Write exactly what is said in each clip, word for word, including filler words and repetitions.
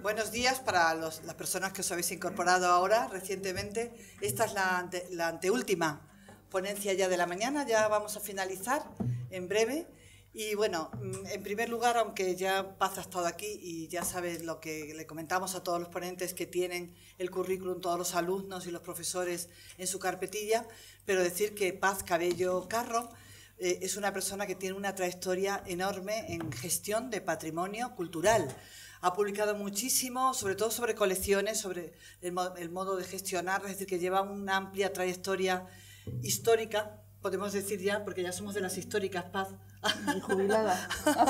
Buenos días para los, las personas que os habéis incorporado ahora recientemente. Esta es la, ante, la anteúltima ponencia ya de la mañana, ya vamos a finalizar en breve. Y bueno, en primer lugar, aunque ya Paz ha estado aquí y ya sabes lo que le comentamos a todos los ponentes que tienen el currículum, todos los alumnos y los profesores en su carpetilla, pero decir que Paz Cabello Carro eh, es una persona que tiene una trayectoria enorme en gestión de patrimonio cultural. Ha publicado muchísimo, sobre todo sobre colecciones, sobre el, el modo de gestionar, es decir, que lleva una amplia trayectoria histórica, podemos decir ya, porque ya somos de las históricas, Paz. Muy jubilada.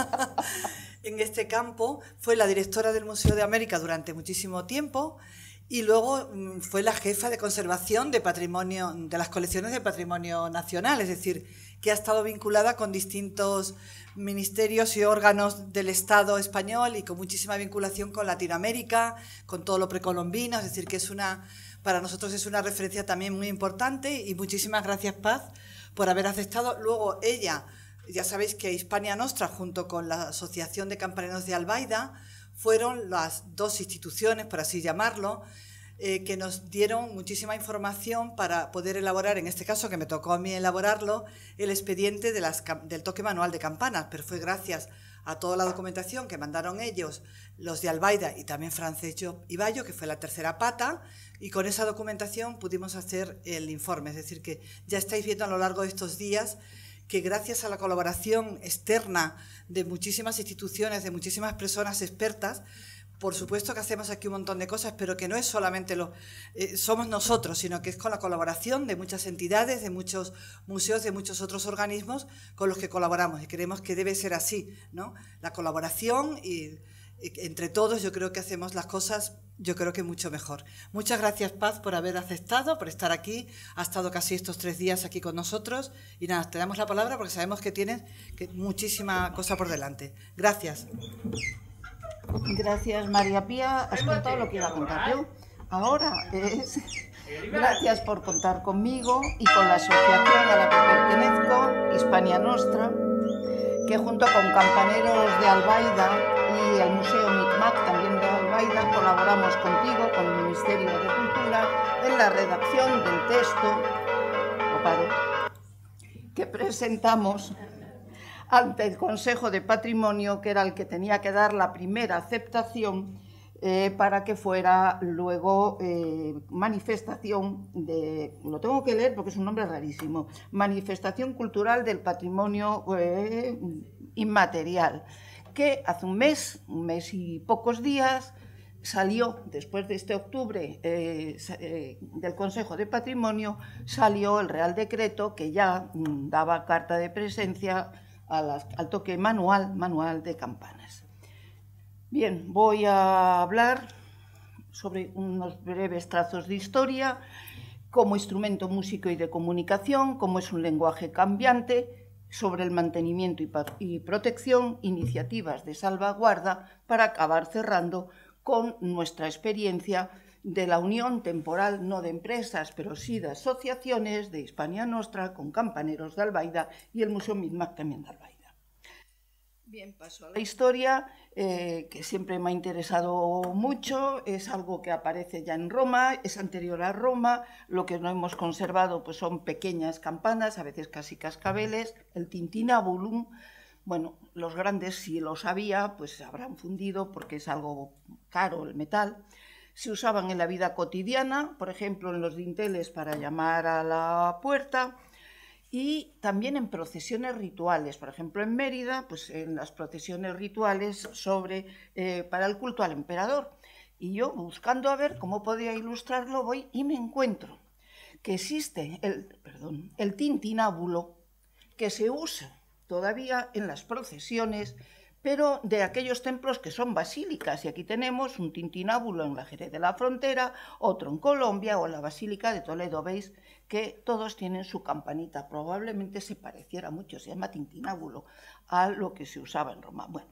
En este campo fue la directora del Museo de América durante muchísimo tiempo y luego fue la jefa de conservación de patrimonio, de las colecciones de patrimonio nacional, es decir, que ha estado vinculada con distintos ministerios y órganos del Estado español y con muchísima vinculación con Latinoamérica, con todo lo precolombino, es decir, que es una, para nosotros es una referencia también muy importante y muchísimas gracias, Paz, por haber aceptado. Luego ella, ya sabéis que Hispania Nostra, junto con la Asociación de Campaneros de Albaida, fueron las dos instituciones, por así llamarlo, eh, que nos dieron muchísima información para poder elaborar, en este caso que me tocó a mí elaborarlo, el expediente de las, del toque manual de campanas, pero fue gracias a toda la documentación que mandaron ellos, los de Albaida y también Francesco y Bayo, que fue la tercera pata, y con esa documentación pudimos hacer el informe. Es decir, que ya estáis viendo a lo largo de estos días que gracias a la colaboración externa de muchísimas instituciones, de muchísimas personas expertas, por supuesto que hacemos aquí un montón de cosas, pero que no es solamente lo eh, somos nosotros, sino que es con la colaboración de muchas entidades, de muchos museos, de muchos otros organismos con los que colaboramos y creemos que debe ser así, ¿no? La colaboración y, y entre todos yo creo que hacemos las cosas, yo creo que mucho mejor. Muchas gracias, Paz, por haber aceptado, por estar aquí. Ha estado casi estos tres días aquí con nosotros y nada, te damos la palabra porque sabemos que tienes que, muchísima cosa por delante. Gracias. Gracias, María Pía. Has contado lo que iba a contar yo. Ahora es gracias por contar conmigo y con la asociación a la que pertenezco, Hispania Nostra, que junto con Campaneros de Albaida y el Museo Micmac, también de Albaida, colaboramos contigo, con el Ministerio de Cultura, en la redacción del texto o paro, que presentamos ante el Consejo de Patrimonio, que era el que tenía que dar la primera aceptación eh, para que fuera luego eh, manifestación de, lo tengo que leer porque es un nombre rarísimo, Manifestación Cultural del Patrimonio eh, Inmaterial, que hace un mes, un mes y pocos días, salió, después de este octubre eh, eh, del Consejo de Patrimonio, salió el Real Decreto que ya mm, daba carta de presencia A las, al toque manual, manual de campanas. Bien, voy a hablar sobre unos breves trazos de historia, como instrumento músico y de comunicación, cómo es un lenguaje cambiante, sobre el mantenimiento y, y protección, iniciativas de salvaguarda, para acabar cerrando con nuestra experiencia de la unión temporal, no de empresas, pero sí de asociaciones de Hispania Nostra, con Campaneros de Albaida y el Museo Micmac también de Albaida. Bien, paso a la historia, eh, que siempre me ha interesado mucho, es algo que aparece ya en Roma, es anterior a Roma, lo que no hemos conservado pues son pequeñas campanas, a veces casi cascabeles, el tintinabulum. Bueno, los grandes, si lo sabía, pues se habrán fundido porque es algo caro el metal. Se usaban en la vida cotidiana, por ejemplo, en los dinteles para llamar a la puerta y también en procesiones rituales. Por ejemplo, en Mérida, pues en las procesiones rituales sobre, eh, para el culto al emperador. Y yo, buscando a ver cómo podía ilustrarlo, voy y me encuentro que existe el, perdón, el tintinábulo que se usa todavía en las procesiones, pero de aquellos templos que son basílicas, y aquí tenemos un tintinábulo en la Jerez de la Frontera, otro en Colombia o en la Basílica de Toledo. Veis que todos tienen su campanita, probablemente se pareciera mucho, se llama tintinábulo, a lo que se usaba en Roma. Bueno,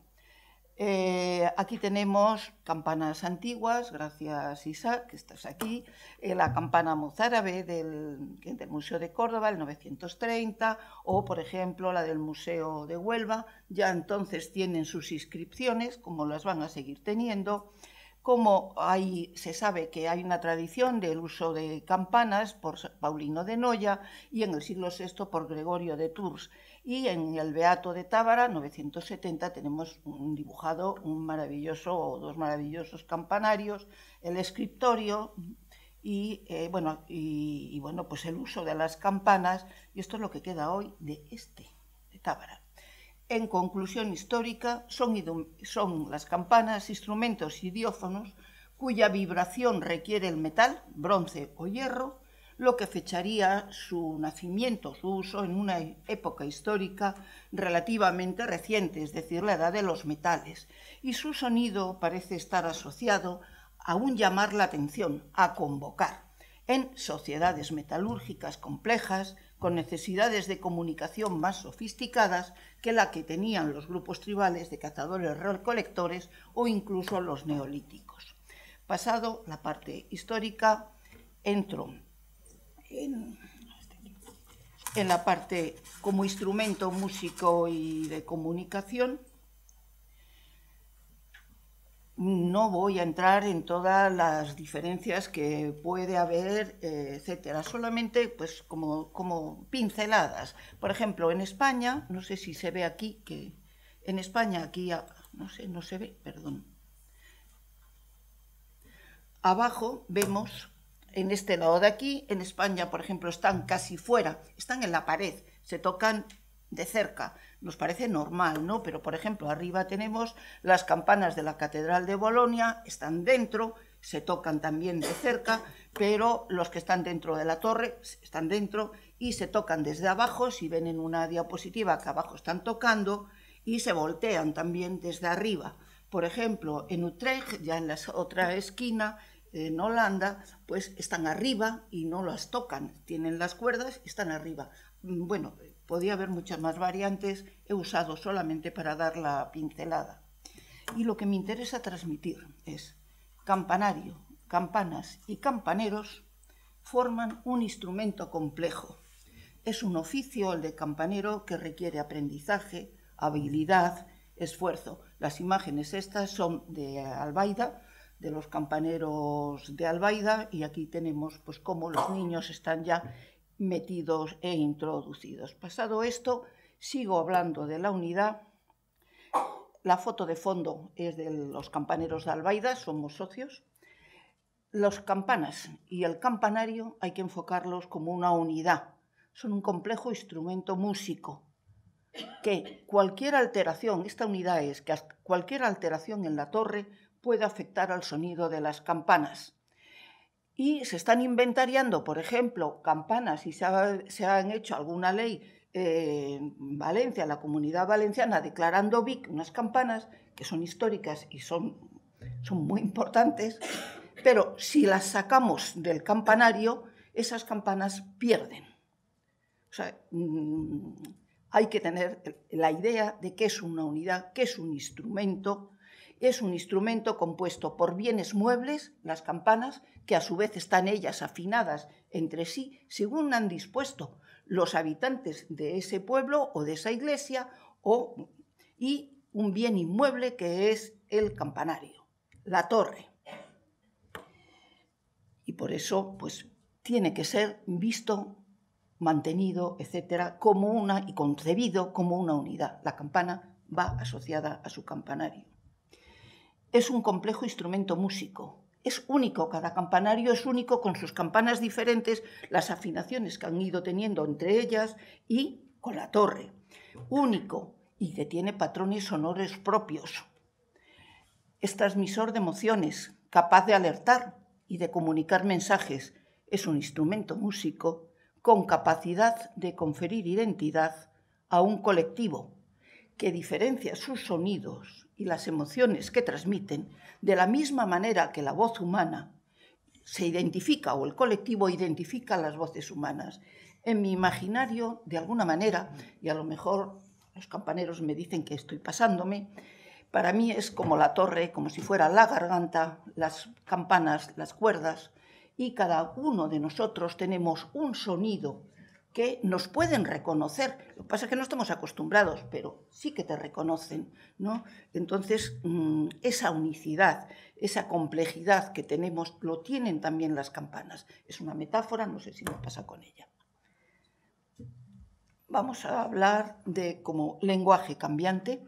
eh, aquí tenemos campanas antiguas, gracias Isaac, que estás aquí, eh, la campana mozárabe del, del Museo de Córdoba, el novecientos treinta, o por ejemplo la del Museo de Huelva, ya entonces tienen sus inscripciones, como las van a seguir teniendo, como hay, se sabe que hay una tradición del uso de campanas por Paulino de Noia y en el siglo sexto por Gregorio de Tours. Y en el Beato de Tábara, novecientos setenta, tenemos un dibujado un maravilloso o dos maravillosos campanarios, el escriptorio y, eh, bueno, y, y bueno, pues el uso de las campanas, y esto es lo que queda hoy de este, de Tábara. En conclusión histórica, son, son las campanas instrumentos idiófonos cuya vibración requiere el metal, bronce o hierro, lo que fecharía su nacimiento, su uso en una época histórica relativamente reciente, es decir, la edad de los metales, y su sonido parece estar asociado a un llamar la atención, a convocar, en sociedades metalúrgicas complejas, con necesidades de comunicación más sofisticadas que la que tenían los grupos tribales de cazadores-recolectores o incluso los neolíticos. Pasado la parte histórica, entro en, en la parte como instrumento músico y de comunicación. No voy a entrar en todas las diferencias que puede haber, eh, etcétera. Solamente, pues, como, como pinceladas. Por ejemplo, en España, no sé si se ve aquí, que en España aquí, no sé, no se ve, perdón. Abajo vemos, en este lado de aquí, en España, por ejemplo, están casi fuera, están en la pared, se tocan de cerca. Nos parece normal, ¿no? Pero, por ejemplo, arriba tenemos las campanas de la Catedral de Bolonia, están dentro, se tocan también de cerca, pero los que están dentro de la torre están dentro y se tocan desde abajo, si ven en una diapositiva que abajo están tocando, y se voltean también desde arriba. Por ejemplo, en Utrecht, ya en la otra esquina, en Holanda, pues están arriba y no las tocan, tienen las cuerdas y están arriba. Bueno, podía haber muchas más variantes, he usado solamente para dar la pincelada. Y lo que me interesa transmitir es campanario, campanas y campaneros forman un instrumento complejo. Es un oficio, el de campanero, que requiere aprendizaje, habilidad, esfuerzo. Las imágenes estas son de Albaida, de los campaneros de Albaida, y aquí tenemos pues cómo los niños están ya metidos e introducidos. Pasado esto, sigo hablando de la unidad. La foto de fondo es de los campaneros de Albaida, somos socios. Los campanas y el campanario hay que enfocarlos como una unidad. Son un complejo instrumento músico que cualquier alteración, esta unidad es que cualquier alteración en la torre puede afectar al sonido de las campanas. Y se están inventariando, por ejemplo, campanas, y se, ha, se han hecho alguna ley eh, en Valencia, la Comunidad Valenciana, declarando Vic unas campanas que son históricas y son, son muy importantes, pero si las sacamos del campanario, esas campanas pierden. O sea, mmm, hay que tener la idea de que es una unidad, que es un instrumento. Es un instrumento compuesto por bienes muebles, las campanas, que a su vez están ellas afinadas entre sí, según han dispuesto los habitantes de ese pueblo o de esa iglesia, o, y un bien inmueble que es el campanario, la torre. Y por eso, pues, tiene que ser visto, mantenido, etcétera, como una, y concebido como una unidad. La campana va asociada a su campanario. Es un complejo instrumento músico. Es único, cada campanario es único con sus campanas diferentes, las afinaciones que han ido teniendo entre ellas y con la torre. Único y que tiene patrones sonoros propios. Es transmisor de emociones, capaz de alertar y de comunicar mensajes. Es un instrumento músico con capacidad de conferir identidad a un colectivo que diferencia sus sonidos y las emociones que transmiten de la misma manera que la voz humana se identifica o el colectivo identifica las voces humanas. En mi imaginario, de alguna manera, y a lo mejor los campaneros me dicen que estoy pasándome, para mí es como la torre, como si fuera la garganta, las campanas, las cuerdas, y cada uno de nosotros tenemos un sonido que nos pueden reconocer. Lo que pasa es que no estamos acostumbrados, pero sí que te reconocen, ¿no? Entonces, esa unicidad, esa complejidad que tenemos, lo tienen también las campanas. Es una metáfora, no sé si me pasa con ella. Vamos a hablar de como lenguaje cambiante.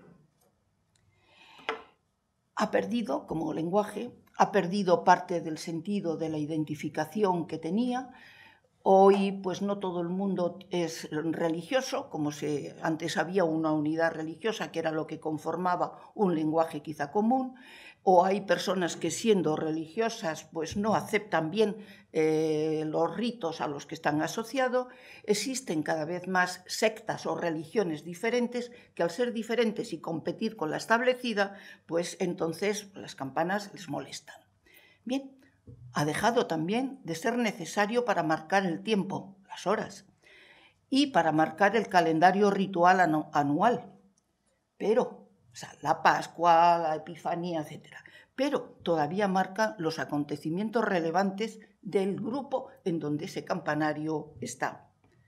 Ha perdido, como lenguaje, ha perdido parte del sentido de la identificación que tenía. Hoy, pues no todo el mundo es religioso, como se, antes había una unidad religiosa que era lo que conformaba un lenguaje quizá común, o hay personas que siendo religiosas pues no aceptan bien eh, los ritos a los que están asociados. Existen cada vez más sectas o religiones diferentes que al ser diferentes y competir con la establecida, pues entonces las campanas les molestan. Bien. Ha dejado también de ser necesario para marcar el tiempo, las horas, y para marcar el calendario ritual anual. Pero, o sea, la Pascua, la Epifanía, etcétera. Pero todavía marca los acontecimientos relevantes del grupo en donde ese campanario está.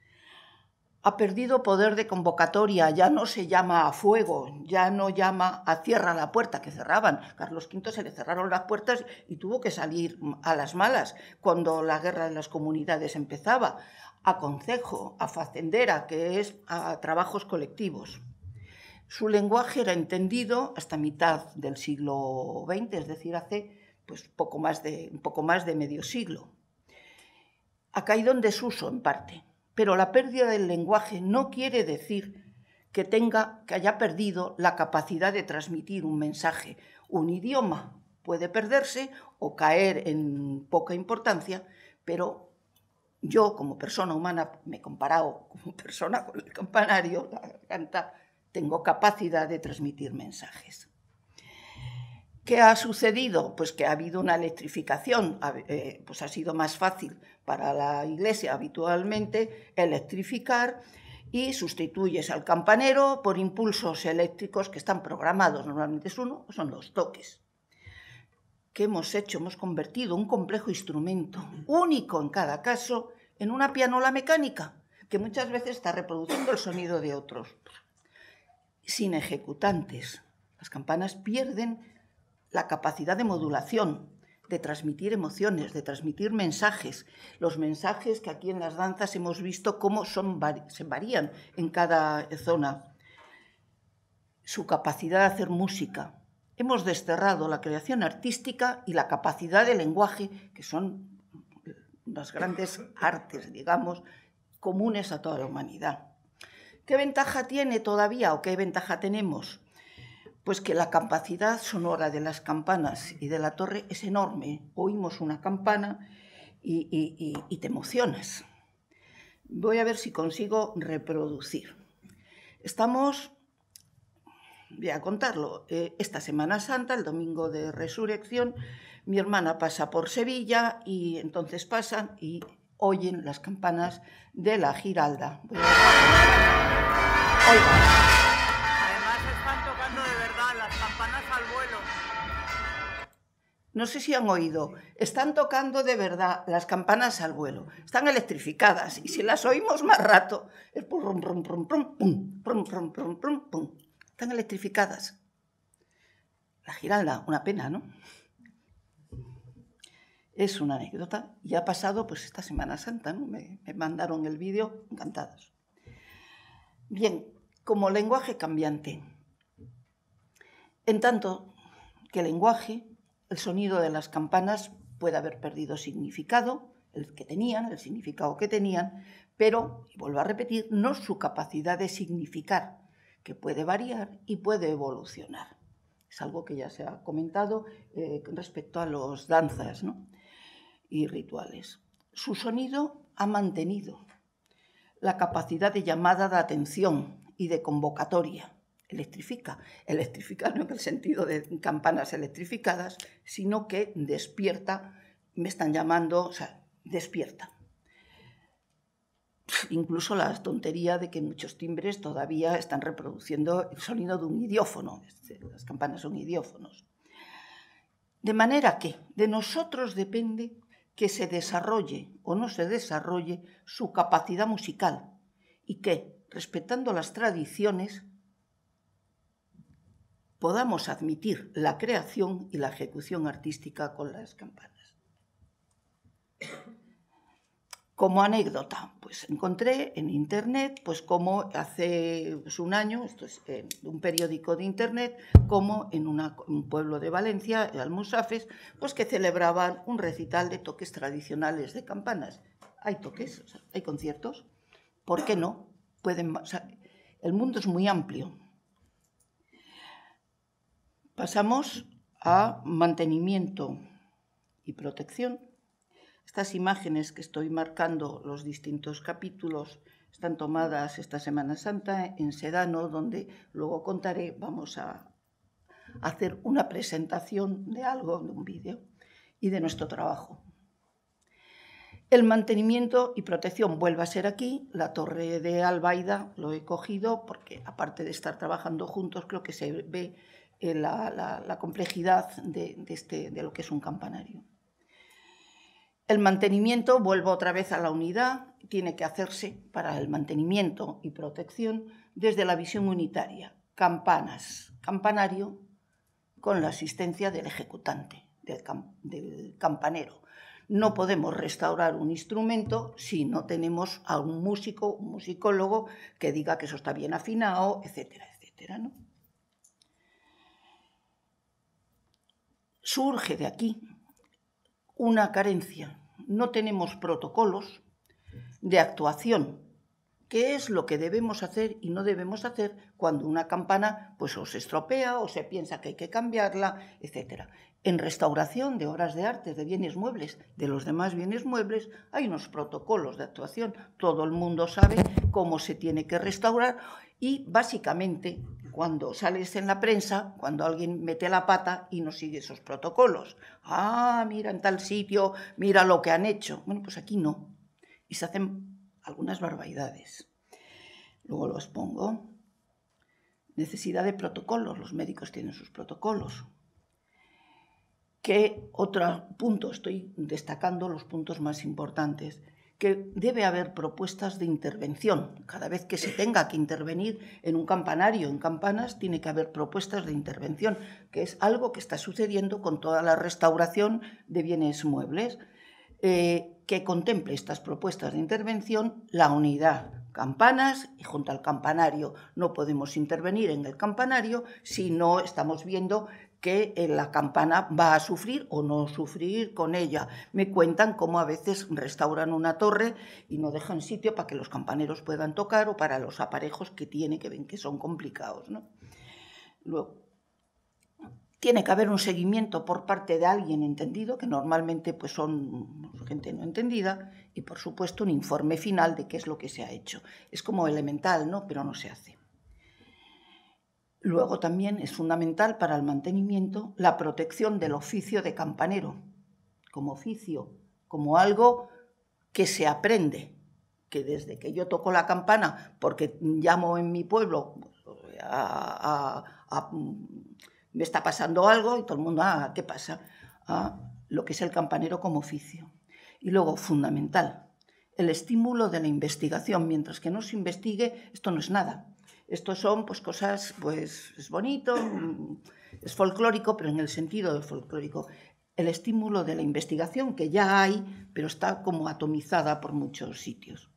Ha perdido poder de convocatoria, ya no se llama a fuego, ya no llama a cierra la puerta, que cerraban. Carlos quinto se le cerraron las puertas y tuvo que salir a las malas cuando la guerra de las comunidades empezaba, a concejo, a facendera, que es a trabajos colectivos. Su lenguaje era entendido hasta mitad del siglo veinte, es decir, hace pues, poco más de, un poco más de medio siglo. Ha caído en desuso en parte. Pero la pérdida del lenguaje no quiere decir que, tenga, que haya perdido la capacidad de transmitir un mensaje. Un idioma puede perderse o caer en poca importancia, pero yo como persona humana, me he comparado como persona con el campanario, la garganta, tengo capacidad de transmitir mensajes. ¿Qué ha sucedido? Pues que ha habido una electrificación, eh, pues ha sido más fácil para la Iglesia habitualmente electrificar y sustituyes al campanero por impulsos eléctricos que están programados, normalmente es uno, son los toques. ¿Qué hemos hecho? Hemos convertido un complejo instrumento, único en cada caso, en una pianola mecánica, que muchas veces está reproduciendo el sonido de otros, sin ejecutantes. Las campanas pierden la capacidad de modulación, de transmitir emociones, de transmitir mensajes. Los mensajes que aquí en las danzas hemos visto cómo son, se varían en cada zona. Su capacidad de hacer música. Hemos desterrado la creación artística y la capacidad de lenguaje, que son las grandes artes, digamos, comunes a toda la humanidad. ¿Qué ventaja tiene todavía o qué ventaja tenemos? Pues que la capacidad sonora de las campanas y de la torre es enorme. Oímos una campana y, y, y, y te emocionas. Voy a ver si consigo reproducir. Estamos, voy a contarlo, eh, esta Semana Santa, el domingo de Resurrección, mi hermana pasa por Sevilla y entonces pasan y oyen las campanas de la Giralda. Voy a... Oigan. No sé si han oído, están tocando de verdad las campanas al vuelo, están electrificadas y si las oímos más rato, es pum, pum, pum, pum, pum, pum, pum, pum, pum, pum, están electrificadas. La Giralda, una pena, ¿no? Es una anécdota y ha pasado pues esta Semana Santa, ¿no? Me, me mandaron el vídeo, encantados. Bien, como lenguaje cambiante, en tanto que el lenguaje, el sonido de las campanas puede haber perdido significado, el que tenían, el significado que tenían, pero, y vuelvo a repetir, no su capacidad de significar, que puede variar y puede evolucionar. Es algo que ya se ha comentado eh, respecto a las danzas, ¿no? Y rituales. Su sonido ha mantenido la capacidad de llamada de atención y de convocatoria. Electrifica. Electrifica no en el sentido de campanas electrificadas, sino que despierta, me están llamando, o sea, despierta. Incluso la tontería de que muchos timbres todavía están reproduciendo el sonido de un idiófono. Las campanas son idiófonos. De manera que de nosotros depende que se desarrolle o no se desarrolle su capacidad musical y que, respetando las tradiciones, podamos admitir la creación y la ejecución artística con las campanas. Como anécdota, pues encontré en internet, pues como hace pues, un año, esto es eh, un periódico de internet, como en una, un pueblo de Valencia, Almusafes, pues que celebraban un recital de toques tradicionales de campanas. Hay toques, o sea, hay conciertos, ¿por qué no? Pueden, o sea, el mundo es muy amplio. Pasamos a mantenimiento y protección. Estas imágenes que estoy marcando, los distintos capítulos, están tomadas esta Semana Santa en Sedano, donde luego contaré, vamos a hacer una presentación de algo, de un vídeo, y de nuestro trabajo. El mantenimiento y protección vuelve a ser aquí. La torre de Albaida lo he cogido porque, aparte de estar trabajando juntos, creo que se ve la, la, la complejidad de, de, este, de lo que es un campanario. El mantenimiento, vuelvo otra vez a la unidad, tiene que hacerse para el mantenimiento y protección desde la visión unitaria. Campanas, campanario, con la asistencia del ejecutante, del, cam del campanero. No podemos restaurar un instrumento si no tenemos a un músico, un musicólogo, que diga que eso está bien afinado, etcétera, etcétera, ¿no? Surge de aquí una carencia. No tenemos protocolos de actuación. ¿Qué es lo que debemos hacer y no debemos hacer cuando una campana pues, o se estropea o se piensa que hay que cambiarla, etcétera? En restauración de obras de arte, de bienes muebles, de los demás bienes muebles, hay unos protocolos de actuación. Todo el mundo sabe cómo se tiene que restaurar y, básicamente, cuando sales en la prensa, cuando alguien mete la pata y no sigue esos protocolos. Ah, mira en tal sitio, mira lo que han hecho. Bueno, pues aquí no. Y se hacen algunas barbaridades. Luego los pongo. Necesidad de protocolos. Los médicos tienen sus protocolos. ¿Qué otro punto? Estoy destacando los puntos más importantes. Que debe haber propuestas de intervención. Cada vez que se tenga que intervenir en un campanario, en campanas, tiene que haber propuestas de intervención, que es algo que está sucediendo con toda la restauración de bienes muebles. Eh, que contemple estas propuestas de intervención la unidad campanas y junto al campanario. No podemos intervenir en el campanario si no estamos viendo que la campana va a sufrir o no sufrir con ella. Me cuentan cómo a veces restauran una torre y no dejan sitio para que los campaneros puedan tocar o para los aparejos que tiene, que ven que son complicados, ¿no? Luego, tiene que haber un seguimiento por parte de alguien entendido, que normalmente pues, son gente no entendida, y por supuesto un informe final de qué es lo que se ha hecho. Es como elemental, ¿no? Pero no se hace. Luego también es fundamental para el mantenimiento la protección del oficio de campanero, como oficio, como algo que se aprende, que desde que yo toco la campana, porque llamo en mi pueblo a... a, a me está pasando algo y todo el mundo, ah, ¿qué pasa? Ah, lo que es el campanero como oficio. Y luego, fundamental, el estímulo de la investigación. Mientras que no se investigue, esto no es nada. Esto son pues, cosas, pues es bonito, es folclórico, pero en el sentido de folclórico. El estímulo de la investigación, que ya hay, pero está como atomizada por muchos sitios.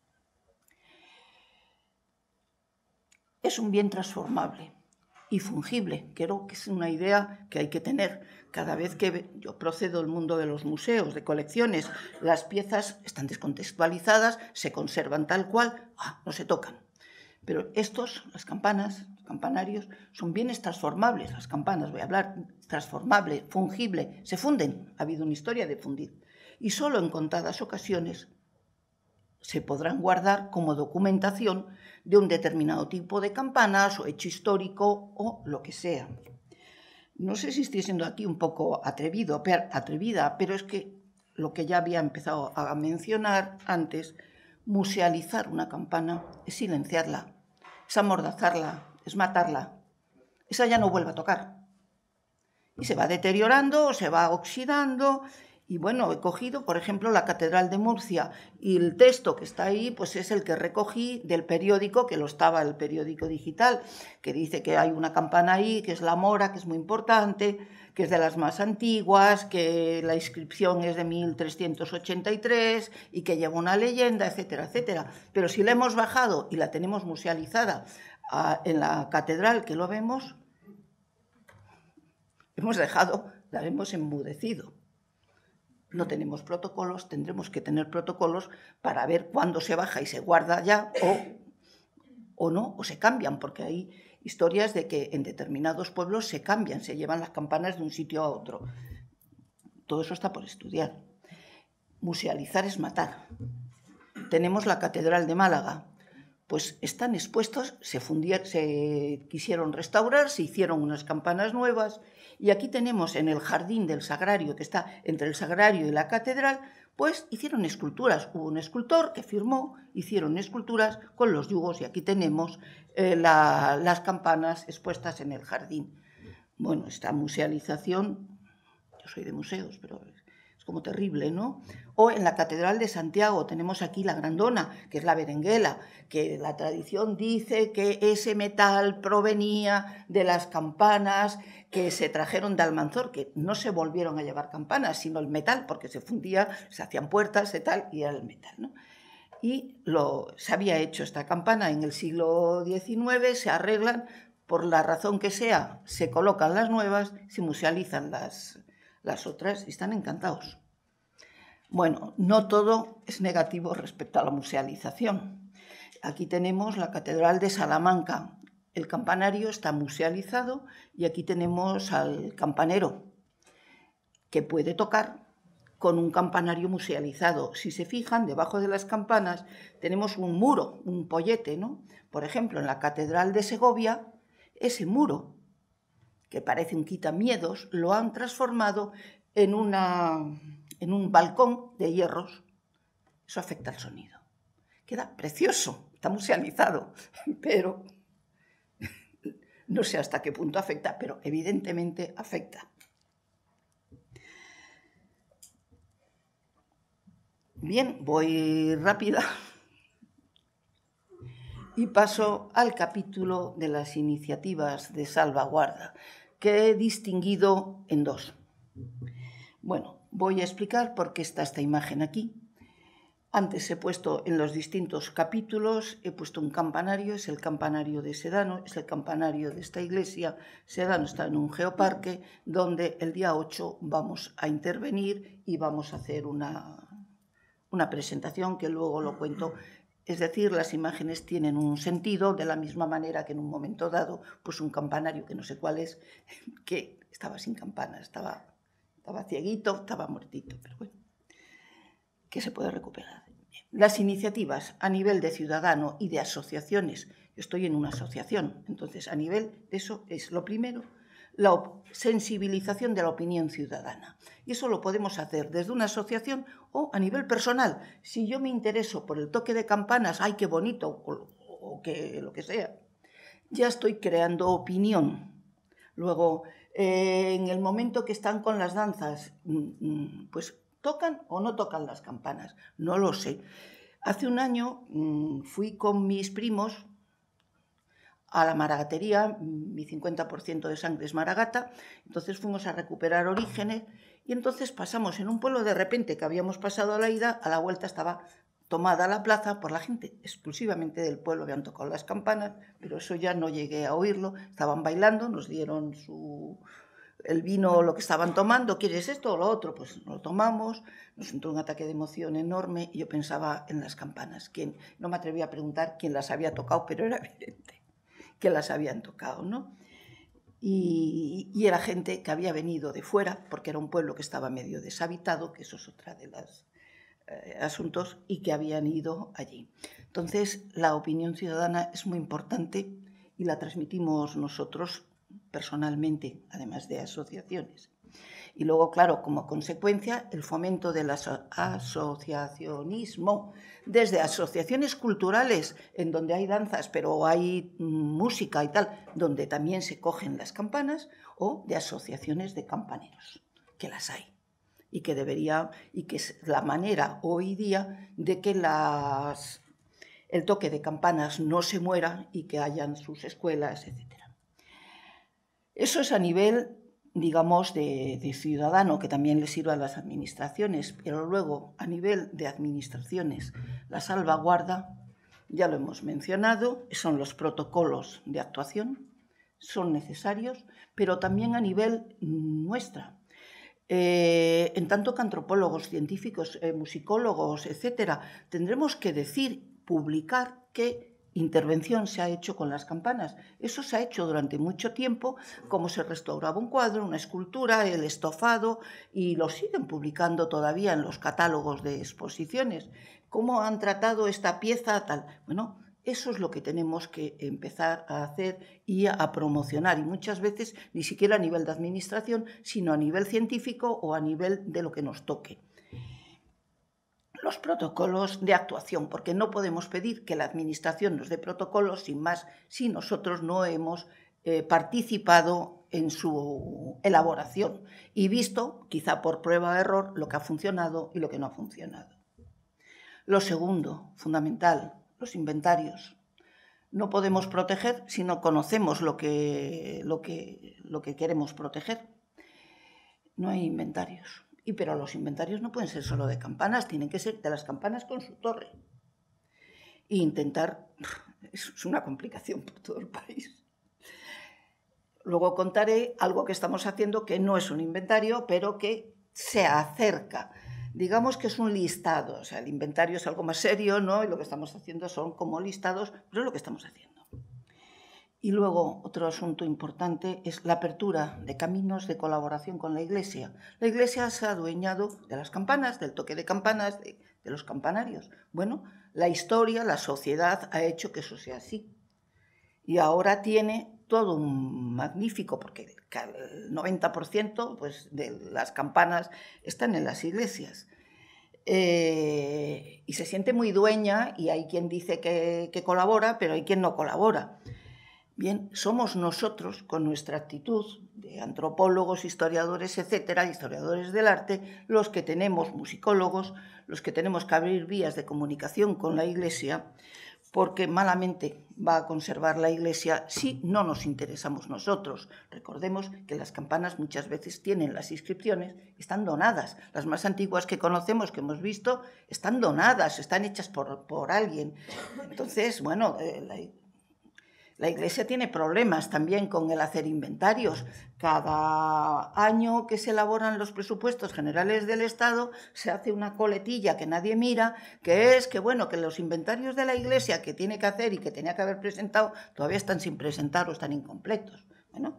Es un bien transformable y fungible. Creo que es una idea que hay que tener. Cada vez que yo procedo al mundo de los museos, de colecciones, las piezas están descontextualizadas, se conservan tal cual, ah, no se tocan. Pero estos, las campanas, los campanarios, son bienes transformables. Las campanas, voy a hablar, transformable, fungible, se funden. Ha habido una historia de fundir. Y solo en contadas ocasiones se podrán guardar como documentación de un determinado tipo de campanas o hecho histórico o lo que sea. No sé si estoy siendo aquí un poco atrevido, atrevida, pero es que lo que ya había empezado a mencionar antes, musealizar una campana es silenciarla, es amordazarla, es matarla. Esa ya no vuelve a tocar. Y se va deteriorando, se va oxidando Y bueno, he cogido, por ejemplo, la Catedral de Murcia, y el texto que está ahí pues es el que recogí del periódico, que lo estaba el periódico digital, que dice que hay una campana ahí, que es la mora, que es muy importante, que es de las más antiguas, que la inscripción es de mil trescientos ochenta y tres y que lleva una leyenda, etcétera, etcétera. Pero si la hemos bajado y la tenemos musealizada a, en la catedral, que lo vemos, hemos dejado, la hemos embudecido. No tenemos protocolos, tendremos que tener protocolos para ver cuándo se baja y se guarda ya o, o no, o se cambian, porque hay historias de que en determinados pueblos se cambian, se llevan las campanas de un sitio a otro. Todo eso está por estudiar. Musealizar es matar. Tenemos la Catedral de Málaga. Pues están expuestos, se, fundieron, se quisieron restaurar, se hicieron unas campanas nuevas, y aquí tenemos en el jardín del Sagrario, que está entre el Sagrario y la catedral, pues hicieron esculturas. Hubo un escultor que firmó, hicieron esculturas con los yugos, y aquí tenemos eh, la, las campanas expuestas en el jardín. Bueno, esta musealización, yo soy de museos, pero es como terrible, ¿no? O en la Catedral de Santiago tenemos aquí la grandona, que es la berenguela, que la tradición dice que ese metal provenía de las campanas que se trajeron de Almanzor, que no se volvieron a llevar campanas, sino el metal, porque se fundía, se hacían puertas y tal, y era el metal, ¿no? Y lo, se había hecho esta campana en el siglo diecinueve, se arreglan, por la razón que sea, se colocan las nuevas, se musealizan las, las otras, y están encantados. Bueno, no todo es negativo respecto a la musealización. Aquí tenemos la Catedral de Salamanca. El campanario está musealizado y aquí tenemos al campanero, que puede tocar con un campanario musealizado. Si se fijan, debajo de las campanas tenemos un muro, un pollete, ¿no? Por ejemplo, en la Catedral de Segovia, ese muro, que parece un quitamiedos, lo han transformado en, una, en un balcón de hierros. Eso afecta al sonido. Queda precioso, está musealizado, pero no sé hasta qué punto afecta, pero evidentemente afecta. Bien, voy rápida y paso al capítulo de las iniciativas de salvaguarda, que he distinguido en dos. Bueno, voy a explicar por qué está esta imagen aquí. Antes he puesto en los distintos capítulos, he puesto un campanario, es el campanario de Sedano, es el campanario de esta iglesia. Sedano está en un geoparque donde el día ocho vamos a intervenir y vamos a hacer una, una presentación que luego lo cuento. Es decir, las imágenes tienen un sentido de la misma manera que en un momento dado, pues un campanario que no sé cuál es, que estaba sin campana, estaba, estaba cieguito, estaba muertito, pero bueno, que se puede recuperar. Las iniciativas a nivel de ciudadano y de asociaciones, yo estoy en una asociación, entonces a nivel de eso es lo primero, la sensibilización de la opinión ciudadana. Y eso lo podemos hacer desde una asociación o a nivel personal. Si yo me intereso por el toque de campanas, ¡ay, qué bonito! O, o que lo que sea, ya estoy creando opinión. Luego, eh, en el momento que están con las danzas, pues ¿tocan o no tocan las campanas? No lo sé. Hace un año mmm, fui con mis primos a la maragatería, mi cincuenta por ciento de sangre es maragata, entonces fuimos a recuperar orígenes y entonces pasamos en un pueblo, de repente que habíamos pasado a la ida, a la vuelta estaba tomada la plaza por la gente exclusivamente del pueblo, habían tocado las campanas, pero eso ya no llegué a oírlo, estaban bailando, nos dieron su... el vino, lo que estaban tomando, ¿quieres esto o lo otro? Pues lo tomamos, nos entró un ataque de emoción enorme y yo pensaba en las campanas. ¿Quién? No me atreví a preguntar quién las había tocado, pero era evidente que las habían tocado, ¿no? Y, y era gente que había venido de fuera, porque era un pueblo que estaba medio deshabitado, que eso es otra de los eh, asuntos, y que habían ido allí. Entonces, la opinión ciudadana es muy importante y la transmitimos nosotros personalmente, además de asociaciones. Y luego, claro, como consecuencia, el fomento del aso- asociacionismo, desde asociaciones culturales, en donde hay danzas, pero hay música y tal, donde también se cogen las campanas, o de asociaciones de campaneros, que las hay. y que debería, y que es la manera hoy día de que las, el toque de campanas no se muera y que hayan sus escuelas, etcétera. Eso es a nivel, digamos, de, de ciudadano, que también le sirva a las administraciones, pero luego, a nivel de administraciones, la salvaguarda, ya lo hemos mencionado, son los protocolos de actuación, son necesarios, pero también a nivel nuestra. Eh, en tanto que antropólogos, científicos, eh, musicólogos, etcétera, tendremos que decir, publicar qué intervención se ha hecho con las campanas. Eso se ha hecho durante mucho tiempo, como se restauraba un cuadro, una escultura, el estofado, y lo siguen publicando todavía en los catálogos de exposiciones. ¿Cómo han tratado esta pieza tal? Bueno, eso es lo que tenemos que empezar a hacer y a promocionar, y muchas veces ni siquiera a nivel de administración, sino a nivel científico o a nivel de lo que nos toque. Los protocolos de actuación, porque no podemos pedir que la administración nos dé protocolos sin más si nosotros no hemos eh, participado en su elaboración y visto, quizá por prueba de error, lo que ha funcionado y lo que no ha funcionado. Lo segundo, fundamental, los inventarios. No podemos proteger si no conocemos lo que, lo que, lo que queremos proteger. No hay inventarios. Y, pero los inventarios no pueden ser solo de campanas, tienen que ser de las campanas con su torre. E intentar, es una complicación por todo el país. Luego contaré algo que estamos haciendo que no es un inventario, pero que se acerca. Digamos que es un listado, o sea, el inventario es algo más serio, ¿no? Y lo que estamos haciendo son como listados, pero es lo que estamos haciendo. Y luego, otro asunto importante es la apertura de caminos de colaboración con la Iglesia. La Iglesia se ha adueñado de las campanas, del toque de campanas, de, de los campanarios. Bueno, la historia, la sociedad ha hecho que eso sea así. Y ahora tiene todo un magnífico, porque el noventa por ciento pues, de las campanas están en las iglesias. Eh, y se siente muy dueña, y hay quien dice que, que colabora, pero hay quien no colabora. Bien, somos nosotros, con nuestra actitud de antropólogos, historiadores, etcétera, historiadores del arte, los que tenemos, musicólogos, los que tenemos que abrir vías de comunicación con la Iglesia, porque malamente va a conservar la Iglesia si no nos interesamos nosotros. Recordemos que las campanas muchas veces tienen las inscripciones, están donadas. Las más antiguas que conocemos, que hemos visto, están donadas, están hechas por, por alguien. Entonces, bueno, eh, la La Iglesia tiene problemas también con el hacer inventarios. Cada año que se elaboran los presupuestos generales del Estado se hace una coletilla que nadie mira, que es que, bueno, que los inventarios de la Iglesia que tiene que hacer y que tenía que haber presentado todavía están sin presentar o están incompletos. Bueno,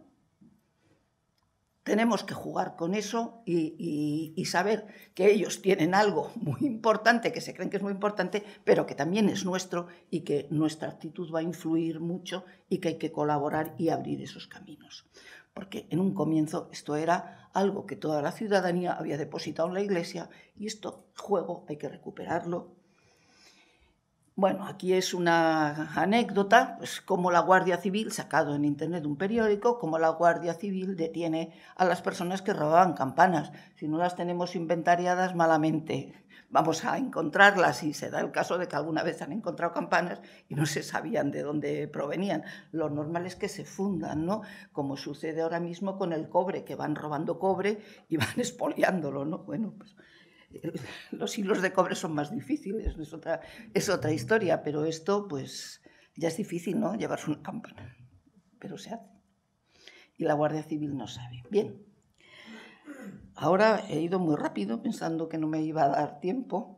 tenemos que jugar con eso y, y, y saber que ellos tienen algo muy importante, que se creen que es muy importante, pero que también es nuestro y que nuestra actitud va a influir mucho y que hay que colaborar y abrir esos caminos. Porque en un comienzo esto era algo que toda la ciudadanía había depositado en la Iglesia y esto, juego, hay que recuperarlo. Bueno, aquí es una anécdota, pues como la Guardia Civil, sacado en internet un periódico, como la Guardia Civil detiene a las personas que robaban campanas. Si no las tenemos inventariadas, malamente vamos a encontrarlas, y se da el caso de que alguna vez han encontrado campanas y no se sabían de dónde provenían. Lo normal es que se fundan, ¿no? Como sucede ahora mismo con el cobre, que van robando cobre y van expoliándolo, ¿no? Bueno, pues los hilos de cobre son más difíciles, es otra, es otra historia, pero esto pues ya es difícil, ¿no? Llevarse una campana, pero se hace. Y la Guardia Civil no sabe. Bien, ahora he ido muy rápido pensando que no me iba a dar tiempo.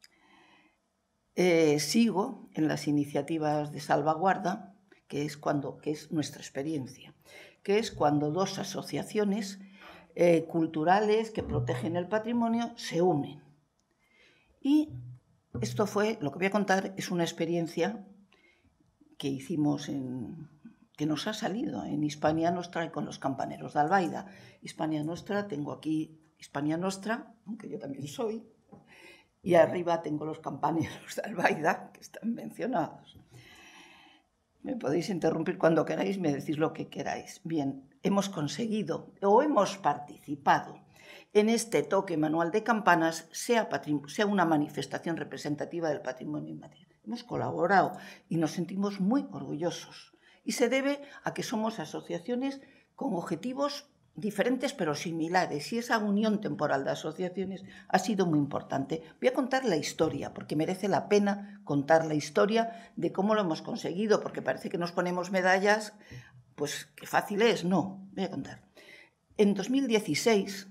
Eh, sigo en las iniciativas de salvaguarda, que es, cuando, que es nuestra experiencia, que es cuando dos asociaciones Eh, culturales que protegen el patrimonio se unen. Y esto fue, lo que voy a contar, es una experiencia que hicimos, en, que nos ha salido en Hispania Nostra y con los campaneros de Albaida. Hispania Nostra, tengo aquí Hispania Nostra, aunque yo también soy, y arriba tengo los campaneros de Albaida, que están mencionados. Me podéis interrumpir cuando queráis, me decís lo que queráis. Bien, hemos conseguido o hemos participado en este toque manual de campanas sea, sea una manifestación representativa del patrimonio inmaterial. Hemos colaborado y nos sentimos muy orgullosos. Y se debe a que somos asociaciones con objetivos diferentes pero similares, y esa unión temporal de asociaciones ha sido muy importante. Voy a contar la historia, porque merece la pena contar la historia de cómo lo hemos conseguido, porque parece que nos ponemos medallas, pues qué fácil es. No, voy a contar. En dos mil dieciséis,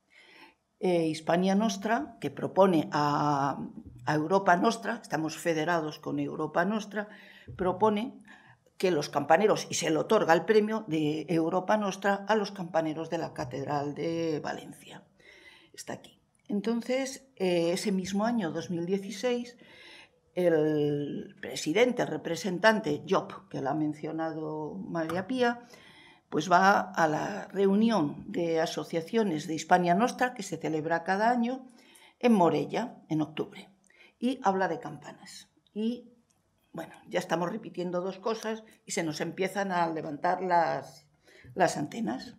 eh, Hispania Nostra, que propone a, a Europa Nostra, estamos federados con Europa Nostra, propone que los campaneros, y se le otorga el premio de Europa Nostra a los campaneros de la Catedral de Valencia. Está aquí. Entonces, eh, ese mismo año, dos mil dieciséis, el presidente, el representante, Job, que lo ha mencionado María Pía, pues va a la reunión de asociaciones de Hispania Nostra, que se celebra cada año, en Morella, en octubre, y habla de campanas. Y bueno, ya estamos repitiendo dos cosas y se nos empiezan a levantar las, las antenas.